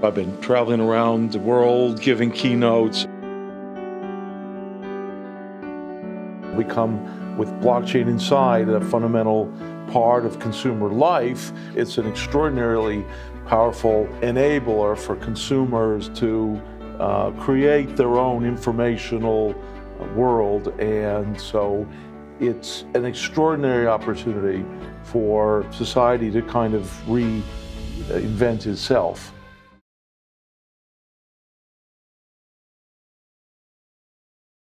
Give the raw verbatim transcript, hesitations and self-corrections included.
I've been traveling around the world, giving keynotes. We come with blockchain inside, a fundamental part of consumer life. It's an extraordinarily powerful enabler for consumers to uh, create their own informational world, and so it's an extraordinary opportunity for society to kind of reinvent itself.